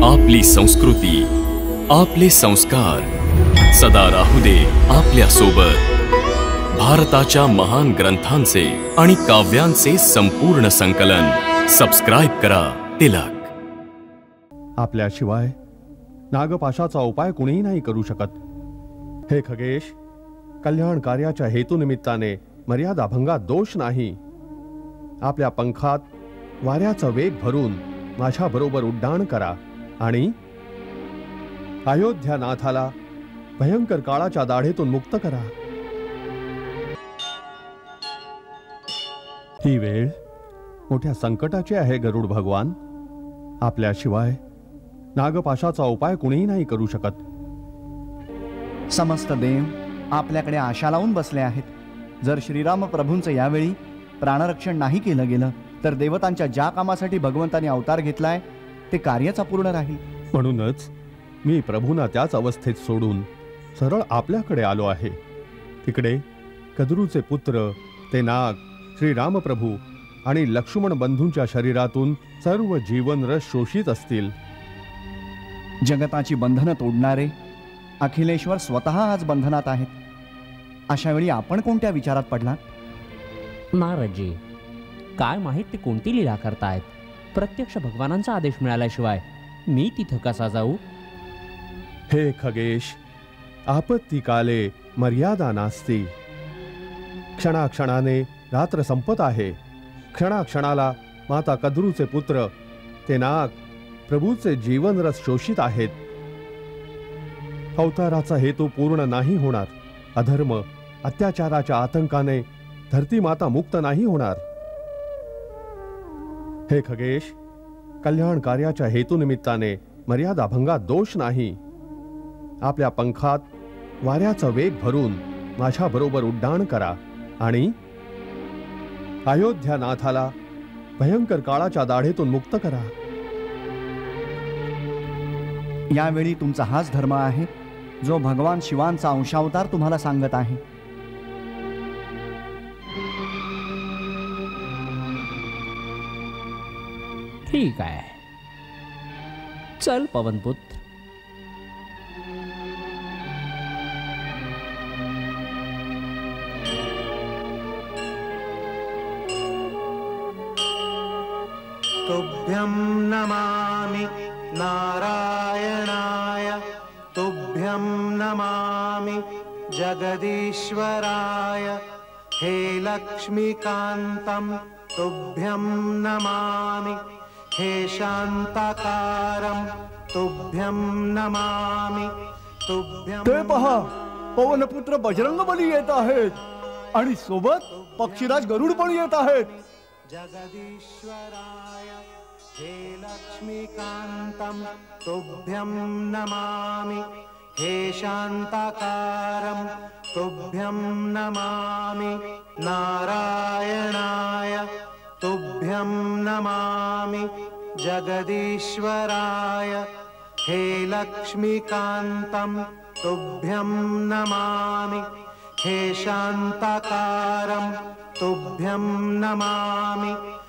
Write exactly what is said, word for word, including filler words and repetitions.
आपली संस्कृती, आपले संस्कार सदा राहू दे आपल्या सोबत। भारताच्या महान ग्रंथांचे आणि काव्यांचे संपूर्ण संकलन सबस्क्राइब करा तिलक। आपल्याशिवाय नागपाशाचा उपाय कुणीही नाही करू शकत। हे खगेश, कल्याण कार्याच्या हेतुनिमित्ताने मर्यादा भंगात दोष नाही। आपल्या पंखात वाऱ्याचा वेग भरून माझ्या बरोबर उड्डाण करा आणि अयोध्या नाथाला भयंकर काळाच्या दाढेतून मुक्त करा। ही वेळ मोठ्या संकटाची आहे गरुड भगवान। आपल्याशिवाय नागपाशाचा उपाय कुणीही नाही करू शकत। समस्त देव आपल्याकडे आशा लावून बसले आहेत। जर श्रीराम प्रभूंचं यावेळी प्राणरक्षण नाही केलं गेलं तर देवतांच्या ज्या कामासाठी भगवंतांनी अवतार घेतलाय ते कार्यच अपूर्ण राहील। म्हणूनच मी प्रभूंना त्याच अवस्थेत सोडून सरळ आपल्याकडे आलो आहे। तिकडे कद्रूचे पुत्र ते नाग श्रीराम प्रभू आणि लक्ष्मण बंधूंच्या शरीरातून सर्व जीवन रस शोषित असतील। जगताची बंधनं तोडणारे अखिलेश्वर स्वतः आज बंधनात आहेत। अशा वेळी आपण कोणत्या विचारात पडलात? महाराजजी, काय माहित ते कोणती लीला करतायत। प्रत्यक्ष भगवानांचा आदेश मिळाल्याशिवाय मी तिथं कसा जाऊ? हे खगेश, आपत्ती काले मर्यादा नास्ती। क्षणाक्षणाने रात्र संपत आहे। क्षणाक्षणाला माता कद्रूचे पुत्र ते नाग प्रभूचे जीवनरस शोषित आहेत। अवताराचा हेतू पूर्ण नाही होणार। अधर्म अत्याचाराच्या आतंकाने धरती माता मुक्त नाही होणार। हे खगेश, कल्याण कार्याच्या हेतुनिमित्ताने मर्यादा भंगात दोष नाही। आपल्या पंखात वाऱ्याचा वेग भरून माझ्या बरोबर उड्डाण करा आणि अयोध्या नाथाला भयंकर काळाच्या दाढेतून मुक्त करा। यावेळी तुमचा हाच धर्म आहे जो भगवान शिवांचा अंशावतार तुम्हाला सांगत आहे। ठीक आहे, चल पवनपुत्र। तुभ्यं नमामि नारायणाय, तुभ्यं नमामि जगदीश्वराय। हे लक्ष्मीकान्तं तुभ्यं नमामि, हे शांताकारं तुभ्यं नमामि, तुभ्यं। ते पहा, पवनपुत्र बजरंगबली येत आहेत आणि सोबत पक्षीराज गरुड पण येत आहेत। जगदीश्वराय हे लक्ष्मीकान्तं तुभ्यं नमामि, हे शांताकारं तुभ्यं नमामि। नारायणाय तुभ्यं नमामि जगदीश्वराय। हे लक्ष्मीकान्तं तुभ्यं नमामि, हे शांताकारं तुभ्यं नमामि।